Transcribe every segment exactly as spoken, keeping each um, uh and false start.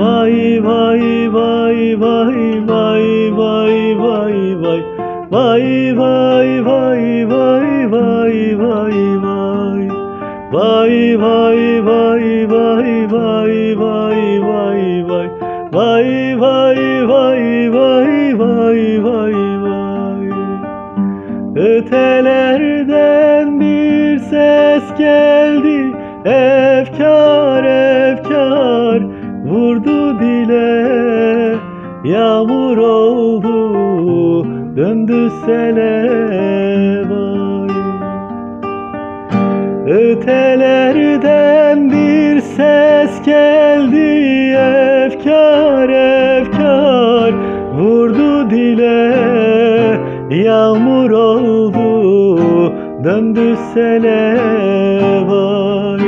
Vay vay vay vay vay vay vay vay. Vay vay vay vay vay vay vay. Vay vay vay vay vay vay vay vay. Vay vay vay vay vay vay vay. Ötelerden bir ses geldi, efkar efkar vurdu dile, yağmur oldu döndü sele vay. Ötelerden bir ses geldi, efkar efkar vurdu dile, yağmur oldu döndü sele vay.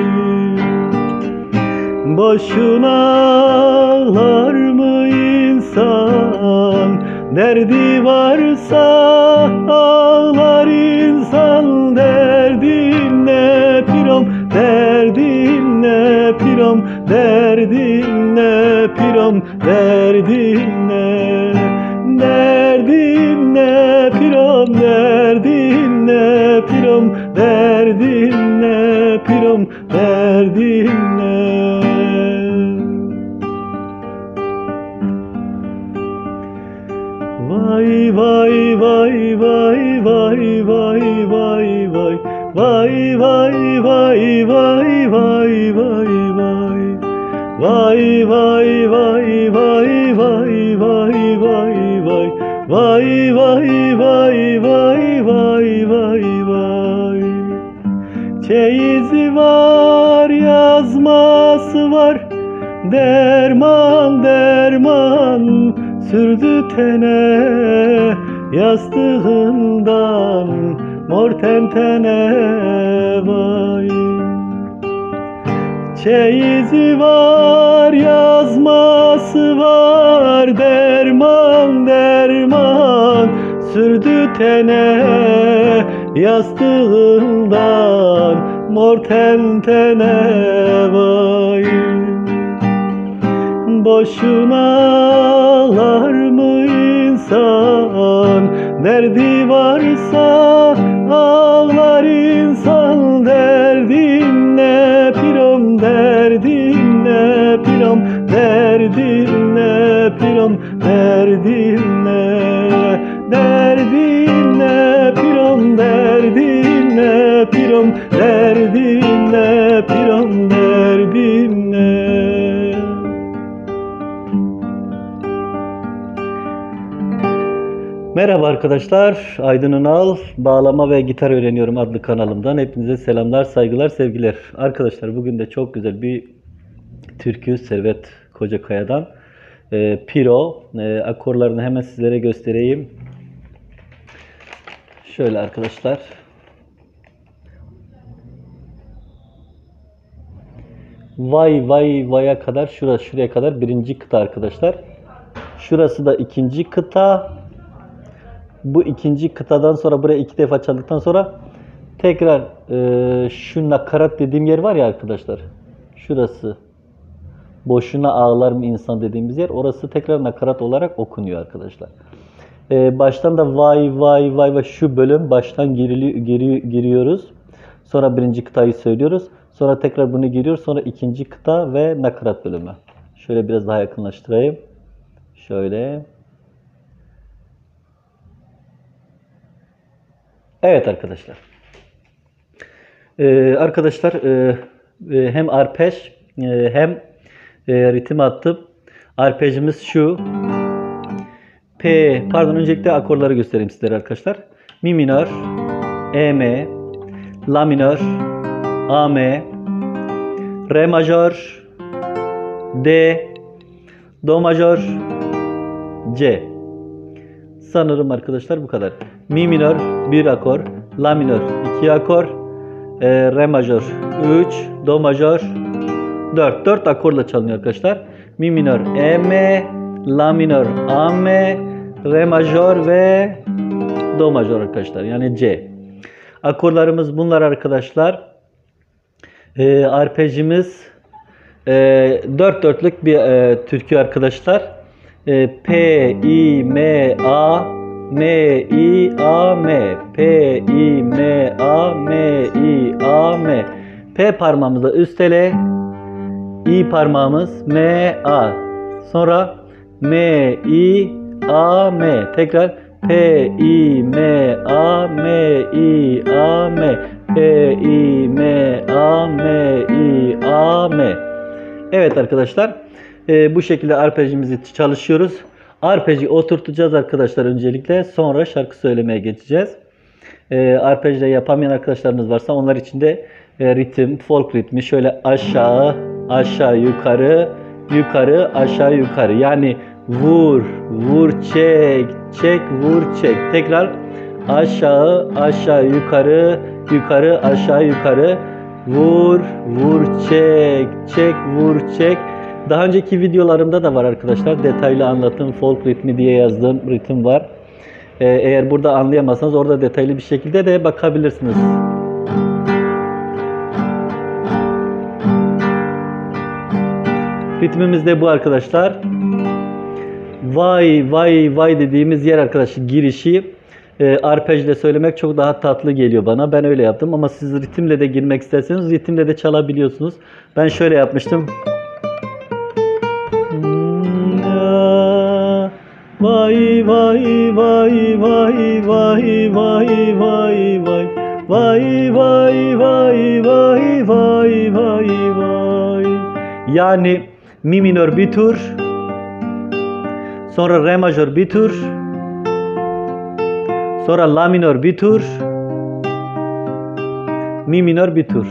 Boşuna ağlar mı insan, derdi varsa ağlar insan. Derdin ne piram, derdin ne piram, derdin ne piram, derdin ne, derdin ne piram, derdin ne piram, derdin ne piram, derdin ne. Vay vay vay vay vay vay vay vay. Vay vay vay vay vay vay vay. Vay vay vay vay vay vay vay vay. Vay vay vay vay vay vay vay. Çeyizi var, yazması var, derman derman sürdü tene, yastığından mor tentene vay. Çeyizi var, yazması var, derman derman sürdü tene, yastığından mor tentene vay. Boşuna ağlar mı insan, derdi varsa ağlar insan. Derdin ne piram, derdin ne piram, derdin ne piram, derdin ne, derdin ne piram, derdin ne piram, derdin ne piram, derdin ne. Merhaba arkadaşlar, Aydın Ünal Bağlama ve Gitar Öğreniyorum adlı kanalımdan hepinize selamlar, saygılar, sevgiler. Arkadaşlar bugün de çok güzel bir türkü Servet Kocakaya'dan e, Piro. E, akorlarını hemen sizlere göstereyim. Şöyle arkadaşlar. Vay vay vay'a kadar, şurası şuraya kadar birinci kıta arkadaşlar. Şurası da ikinci kıta. Bu ikinci kıtadan sonra buraya iki defa çaldıktan sonra tekrar e, şu nakarat dediğim yer var ya arkadaşlar. Şurası. Boşuna ağlar mı insan dediğimiz yer. Orası tekrar nakarat olarak okunuyor arkadaşlar. E, baştan da vay vay vay ve şu bölüm baştan girili, giri, giriyoruz. Sonra birinci kıtayı söylüyoruz. Sonra tekrar bunu giriyoruz. Sonra ikinci kıta ve nakarat bölümü. Şöyle biraz daha yakınlaştırayım. Şöyle. Evet arkadaşlar. Ee, arkadaşlar e, e, hem arpej e, hem e, ritim attım. Arpejimiz şu. P, pardon öncelikle akorları göstereyim sizlere arkadaşlar. Mi minör, E M, La minör, A M, Re majör, D, Do majör, C. Sanırım arkadaşlar bu kadar. Mi minör bir akor, La minör iki akor, e, Re majör üç, Do majör dört. dört akorla çalınıyor arkadaşlar. Mi minör E M, La minör A M, Re majör ve Do majör arkadaşlar. Yani C. Akorlarımız bunlar arkadaşlar. E, arpejimiz e, dört dörtlük bir e, türkü arkadaşlar. E, P, I, M, A, M, I, A, M. P, I, M, A, M, I, A, M. P parmağımızla üst ele, I parmağımız M, A. Sonra M, I, A, M. Tekrar P, I, M, A, M, I, A, M. P, I, M, A, M, I, A, M. Evet arkadaşlar. E, bu şekilde arpejimizi çalışıyoruz. Arpeji oturtacağız arkadaşlar öncelikle. Sonra şarkı söylemeye geçeceğiz. E, arpejle yapamayan arkadaşlarımız varsa onlar için de e, ritim, folk ritmi şöyle aşağı, aşağı, yukarı, yukarı, aşağı, yukarı. Yani vur, vur, çek, çek, vur, çek. Tekrar aşağı, aşağı, yukarı, yukarı, aşağı, yukarı. Vur, vur, çek, çek, vur, çek. Daha önceki videolarımda da var arkadaşlar. Detaylı anlatım, folk ritmi diye yazdığım ritim var. Ee, eğer burada anlayamazsanız orada detaylı bir şekilde de bakabilirsiniz. Ritmimiz de bu arkadaşlar. Vay, vay, vay dediğimiz yer arkadaşlar girişi. E, arpejle söylemek çok daha tatlı geliyor bana. Ben öyle yaptım ama siz ritimle de girmek isterseniz ritimle de çalabiliyorsunuz. Ben şöyle yapmıştım. Vay vay vay vay vay vay vay vay vay vay vay vay vay vay vay. Yani mi minör bir tur, sonra re majör bir tur, sonra la minör bir tur, mi minör bir tur.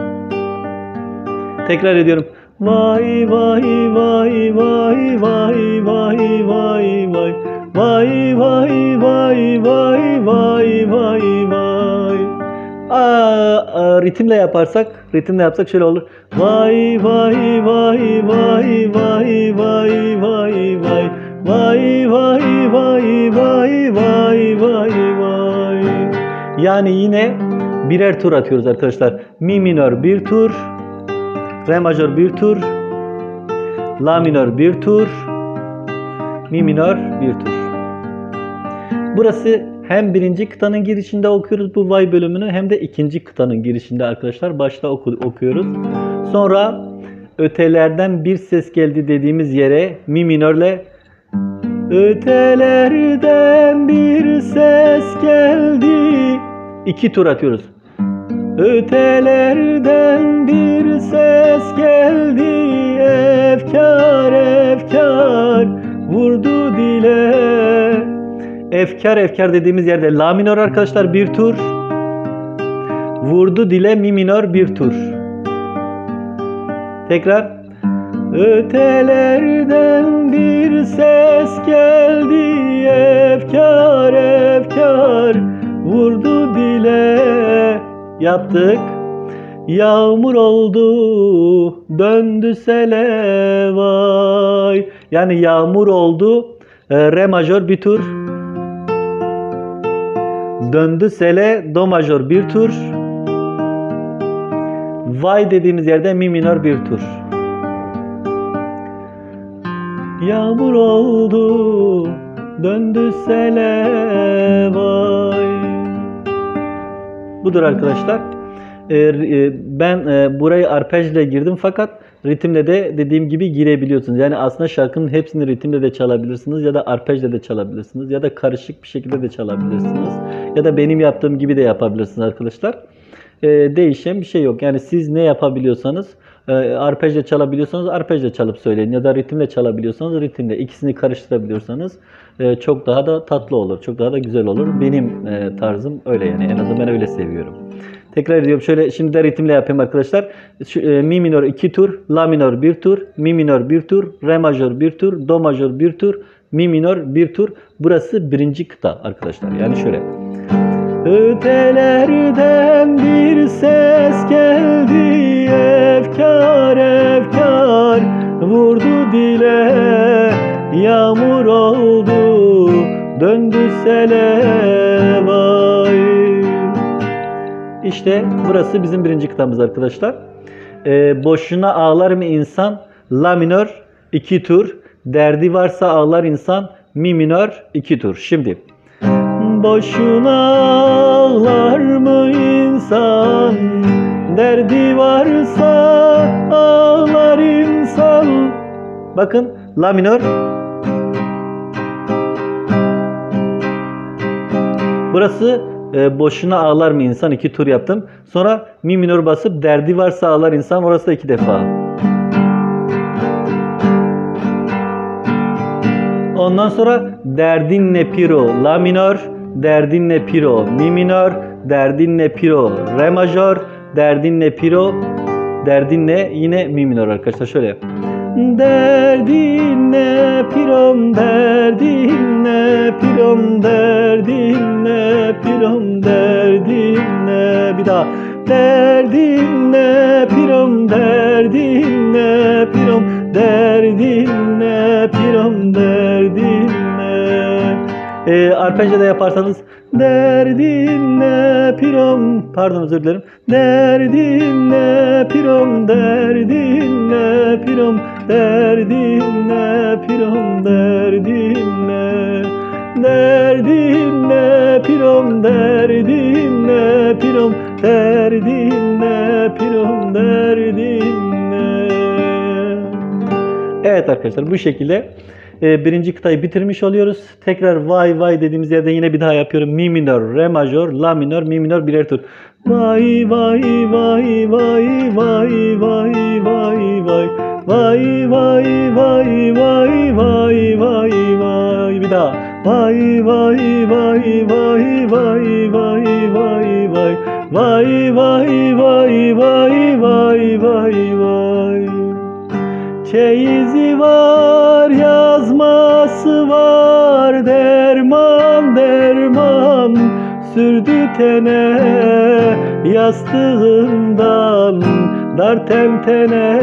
Tekrar ediyorum. Vay vay vay vay vay vay vay vay vay vay vay vay vay vay vay. Aa, aa, ritimle yaparsak, ritimle yapsak şöyle olur. Vay vay vay vay vay vay vay vay vay vay vay vay vay vay vay. Yani yine birer tur atıyoruz arkadaşlar. Mi minör bir tur, re majör bir tur, la minör bir tur, mi minör bir tur. Burası hem birinci kıtanın girişinde okuyoruz bu vay bölümünü hem de ikinci kıtanın girişinde arkadaşlar başta oku okuyoruz. Sonra ötelerden bir ses geldi dediğimiz yere mi minörle ötelerden bir ses geldi. İki tur atıyoruz. Ötelerden bir ses geldi, efkar efkar vurdu dile. Efkar efkar dediğimiz yerde la minör arkadaşlar bir tur, vurdu dile mi minör bir tur. Tekrar. Ötelerden bir ses geldi, efkar efkar vurdu dile. Yaptık. Yağmur oldu, döndü sele vay. Yani yağmur oldu, re majör bir tur. Döndü sele, do majör bir tur. Vay dediğimiz yerde mi minör bir tur. Yağmur oldu, döndü sele vay. Budur arkadaşlar. Ben burayı arpejle girdim fakat ritimle de dediğim gibi girebiliyorsunuz. Yani aslında şarkının hepsini ritimle de çalabilirsiniz ya da arpejle de çalabilirsiniz ya da karışık bir şekilde de çalabilirsiniz. Ya da benim yaptığım gibi de yapabilirsiniz arkadaşlar. Değişen bir şey yok. Yani siz ne yapabiliyorsanız arpejle çalabiliyorsanız arpejle çalıp söyleyin ya da ritimle çalabiliyorsanız ritimle, ikisini karıştırabiliyorsanız çok daha da tatlı olur, çok daha da güzel olur. Benim tarzım öyle yani, en azından ben öyle seviyorum. Tekrar ediyorum, şöyle şimdi de ritimle yapayım arkadaşlar. Şu, e, mi minör iki tur, la minör bir tur, mi minör bir tur, re majör bir tur, do majör bir tur, mi minör bir tur. Burası birinci kıta arkadaşlar. Yani şöyle. Ötelerden bir ses geldi, efkar efkar vurdu dile. Yağmur oldu, döndü sele vay. İşte burası bizim birinci kıtamız arkadaşlar. e, boşuna ağlar mı insan? La minör iki tur. Derdi varsa ağlar insan. Mi minör iki tur. Şimdi. Boşuna ağlar mı insan? Derdi varsa ağlar insan. Bakın la minör. Burası e, boşuna ağlar mı insan? İki tur yaptım. Sonra mi minör basıp derdi varsa ağlar insan. Orası da iki defa. Ondan sonra derdin ne piro? La minör. Derdin ne piro? Mi minör. Derdin ne piro? Re majör. Derdin ne piro? Derdin ne? Yine mi minör arkadaşlar. Şöyle. Derdin ne pirom, derdin ne pirom, derdin ne pirom, derdin ne. Bir daha. Derdin ne pirom, derdin ne pirom, derdin ne pirom, derdin ne. E, arpejde yaparsanız derdin ne pirom, pardon özür dilerim. Derdin ne pirom, derdin ne pirom, derdin ne pirom, derdin ne. Derdin ne pirom, derdin ne pirom, derdin ne pirom, derdin ne. Evet arkadaşlar, bu şekilde birinci kıtayı bitirmiş oluyoruz. Tekrar vay vay dediğimiz yerden yine bir daha yapıyorum. Mi minör, re majör, la minör, mi minör birer tur. Vay vay vay vay vay vay vay vay. Vay vay vay vay vay vay vay. Bir daha. Vay vay vay vay vay vay vay vay. Vay vay vay vay vay vay vay. Çeyizi var, yazması var, derman derman sürdü tene, yastığından dar tentene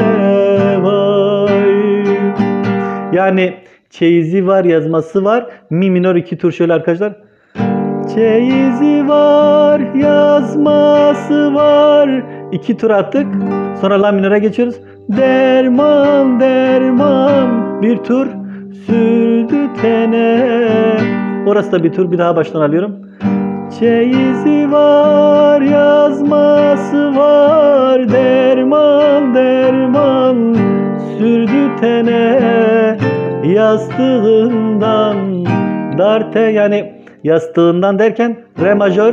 vay. Yani çeyizi var, yazması var, mi minör iki tur şöyle arkadaşlar. Çeyizi var, yazması var, iki tur attık, sonra la minöre geçiyoruz. Derman derman bir tur sürdü tene. Orası da bir tur, bir daha baştan alıyorum. Çeyizi var, yazması var, derman derman sürdü tene, yastığından darte, yani yastığından derken re majör,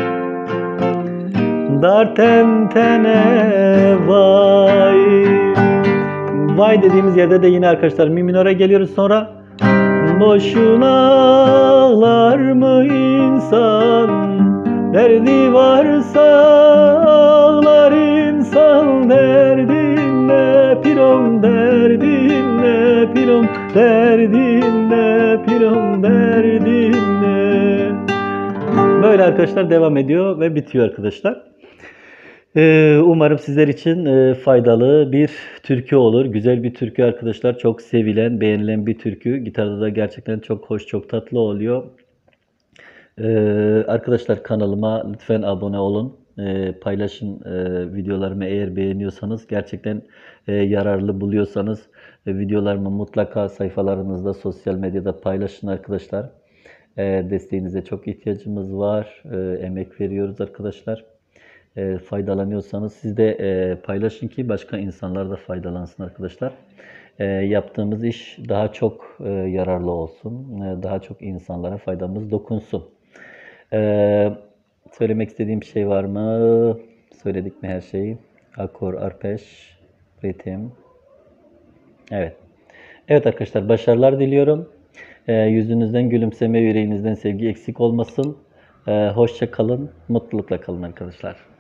dar tentene vay. Vay dediğimiz yerde de yine arkadaşlar mi minöre geliyoruz. Sonra boşuna ağlar mı insan, derdi varsa ağlar insan. Derdin ne pirom, derdin ne pirom, derdin ne pirom, derdin ne. Böyle arkadaşlar devam ediyor ve bitiyor arkadaşlar. Umarım sizler için faydalı bir türkü olur. Güzel bir türkü arkadaşlar. Çok sevilen, beğenilen bir türkü. Gitarda da gerçekten çok hoş, çok tatlı oluyor. Arkadaşlar kanalıma lütfen abone olun. Paylaşın videolarımı eğer beğeniyorsanız. Gerçekten yararlı buluyorsanız videolarımı mutlaka sayfalarınızda, sosyal medyada paylaşın arkadaşlar. Desteğinize çok ihtiyacımız var. Emek veriyoruz arkadaşlar. E, faydalanıyorsanız siz de e, paylaşın ki başka insanlar da faydalansın arkadaşlar. E, yaptığımız iş daha çok e, yararlı olsun. E, daha çok insanlara faydamız dokunsun. E, söylemek istediğim bir şey var mı? Söyledik mi her şeyi? Akor, arpej, ritim. Evet. Evet arkadaşlar, başarılar diliyorum. E, yüzünüzden gülümseme, yüreğinizden sevgi eksik olmasın. E, hoşça kalın, mutlulukla kalın arkadaşlar.